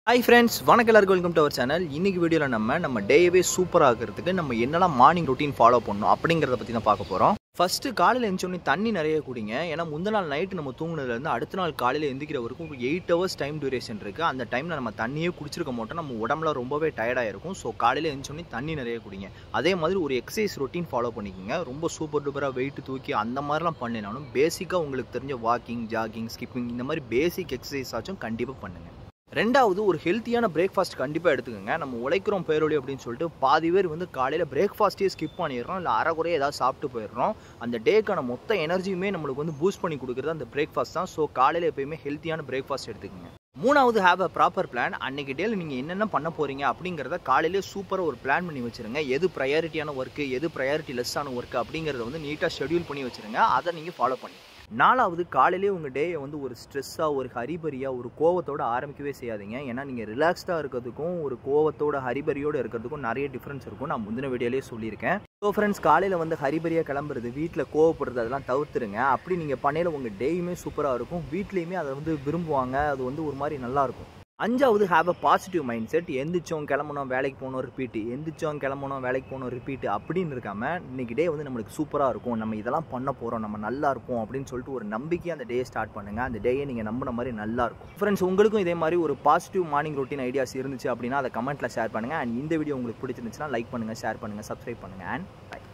Hi friends, வணக்கம் எல்லாருக்கும் welcome to our channel. இன்னைக்கு வீடியோவில் நம்ம டேவே சூப்பராக ஆகிறதுக்கு நம்ம என்னெல்லாம் மார்னிங் ரொட்டீன் ஃபாலோ பண்ணணும் அப்படிங்கிறத பற்றி தான் பார்க்க போகிறோம். ஃபஸ்ட்டு காலையில் எழுந்தோடனே தண்ணி நிறைய குடிங்க. ஏன்னா முந்தின நாள் நைட்டு நம்ம தூங்குனதுலேருந்து அடுத்த நாள் காலையில் எந்திக்கிற வரைக்கும் ஒரு 8 hours டைம் டியூரேஷன் இருக்குது. அந்த டைமில் நம்ம தண்ணியே குடிச்சிருக்க மாட்டோம். நம்ம உடம்புல ரொம்பவே டயர்டாக இருக்கும். ஸோ காலையில் எழுந்தோடனே தண்ணி நிறைய குடிங்க. அதே மாதிரி ஒரு எக்ஸசைஸ் ரொட்டீன் ஃபாலோ பண்ணிக்கோங்க. ரொம்ப சூப்பர் டூப்பராக வெயிட் தூக்கி அந்த மாதிரிலாம் பண்ணினாலும் பேசிக்காக உங்களுக்கு தெரிஞ்ச வாக்கிங், ஜாகிங், ஸ்கிப்பிங் இந்த மாதிரி பேசிக் எக்ஸசைஸ் ஆச்சும் கண்டிப்பாக பண்ணுங்கள். ரெண்டாவது ஒரு ஹெல்த்தியான பிரேக்ஃபாஸ்ட் கண்டிப்பாக எடுத்துக்கோங்க. நம்ம உழைக்கிறோம் பேரொழி அப்படின்னு சொல்லிட்டு பாதி பேர் காலையில் பிரேக்ஃபாஸ்ட்டே ஸ்கிப் பண்ணிடுறோம், இல்லை அரைக்குறையே ஏதாவது சாப்பிட்டு போயிடுறோம். அந்த டேக்கான மொத்த எனர்ஜியுமே நம்மளுக்கு பூஸ்ட் பண்ணி கொடுக்குறது அந்த பிரேக்ஃபாஸ்ட் தான். ஸோ காலையில் எப்பயுமே ஹெல்த்தியான பிரேக்ஃபாஸ்ட் எடுத்துக்கோங்க. மூணாவது ஹேவ் அ ப்ராப்பர் பிளான். அன்றைக்கி டேயில் நீங்கள் என்னென்ன பண்ண போகிறீங்க அப்படிங்கிறத காலையிலே சூப்பராக ஒரு பிளான் பண்ணி வச்சுருங்க. எது ப்ரையாரிட்டியான ஒர்க்கு, எது ப்ரையாரிட்டி லெஸ்ஸான ஒர்க்கு அப்படிங்கிறத நீட்டாக ஷெடியூல் பண்ணி வச்சுருங்க. அதை நீங்கள் ஃபாலோ பண்ணி. நாலாவது, காலையிலே உங்கள் டேயை ஒரு ஸ்ட்ரெஸ்ஸாக, ஒரு ஹரிபரியாக, ஒரு கோவத்தோடு ஆரம்பிக்கவே செய்யாதீங்க. ஏன்னா நீங்கள் ரிலாக்ஸ்டாக இருக்கிறதுக்கும் ஒரு கோவத்தோட ஹரிபரியோடு இருக்கிறதுக்கும் நிறைய டிஃப்ரென்ஸ் இருக்கும். நான் முந்தின வீடியோலேயே சொல்லியிருக்கேன். ஸோ ஃப்ரெண்ட்ஸ், காலையில் ஹரிபரியாக கிளம்புறது, வீட்டில் கோவப்படுறது அதெல்லாம் தவிர்த்துருங்க. அப்படி நீங்கள் பண்ணையில் உங்கள் டேயுமே சூப்பராக இருக்கும். வீட்லேயுமே அதை விரும்புவாங்க. அது ஒரு மாதிரி நல்லாயிருக்கும். அஞ்சாவது, have a positive mind set. எந்திரிச்சோம் கிளம்பணும் வேலைக்கு போகணும் ரிப்பீட்டு, எந்திரிச்சோம் கிளம்பணும் வேலைக்கு போகணும் ரிப்பீட்டு அப்படின்னு இருக்காமல் இன்றைக்கி டே நம்மளுக்கு சூப்பராக இருக்கும், நம்ம இதெல்லாம் பண்ண போகிறோம், நம்ம நல்லா இருப்போம் அப்படின்னு சொல்லிட்டு ஒரு நம்பிக்கை அந்த டே ஸ்டார்ட் பண்ணுங்கள். அந்த டேயை நீங்கள் நம்பின மாதிரி நல்லாயிருக்கும். ஃப்ரெண்ட்ஸ், உங்களுக்கும் இதே மாதிரி ஒரு பாசிட்டிவ் மார்னிங் ரொட்டீன் ஐடியாஸ் இருந்துச்சு அப்படின்னா அதை கமெண்ட்டில் ஷேர் பண்ணுங்கள். அண்ட் இந்த வீடியோ உங்களுக்கு பிடிச்சிருந்துச்சுன்னா லைக் பண்ணுங்கள், ஷேர் பண்ணுங்கள், சப்ஸ்கிரைப் பண்ணுங்கள். And by.